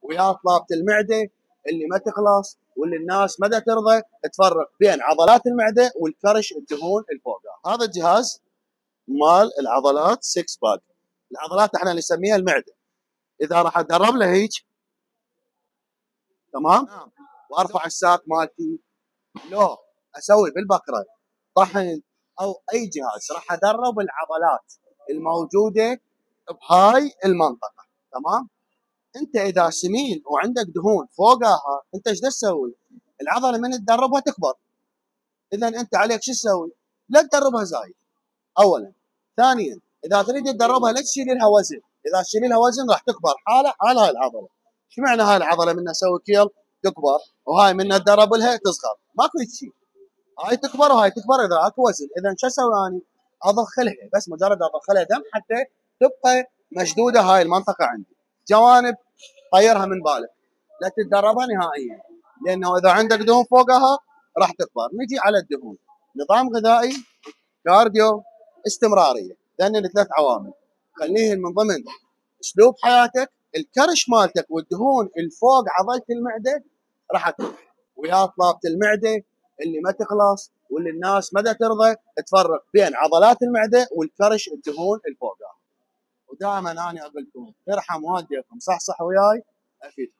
ويا طلابة المعده اللي ما تخلص، واللي الناس ما ترضى تفرق بين عضلات المعده والكرش الدهون الفوقها. هذا الجهاز مال العضلات 6 باك. العضلات احنا نسميها المعده. اذا راح اتدرب له هيك تمام وارفع الساق مالتي، لو اسوي بالبكره طحن او اي جهاز، راح ادرب العضلات الموجوده بهاي المنطقه. تمام. انت اذا سمين وعندك دهون فوقها، انت ايش تسوي؟ العضله من تدربها تكبر. اذا انت عليك شو تسوي؟ لا تدربها زايد اولا. ثانيا اذا تريد تدربها لا تشيل لها وزن، اذا تشيل لها وزن راح تكبر حال هاي العضله. ايش معنى هاي العضله من اسوي كيل تكبر وهاي من تدرب لها تصغر؟ ماكو شيء. هاي تكبر وهاي تكبر اذا اكو وزن. اذا شو اسوي اني؟ اضخلها، بس مجرد اضخلها دم حتى تبقى مشدوده هاي المنطقه عندي. جوانب طيرها من بالك، لا تتدربها نهائيا، لانه اذا عندك دهون فوقها راح تكبر. نجي على الدهون. نظام غذائي، كارديو، استمراريه. ذنن 3 عوامل خليهن من ضمن اسلوب حياتك. الكرش مالتك والدهون الفوق عضله المعده راح تروح. ويا طلابه المعده اللي ما تخلص، واللي الناس ما ترضى تفرق بين عضلات المعده والكرش الدهون الفوقها. ودائما انا اقول لكم ارحم والديكم، صحصح وياي افيدكم.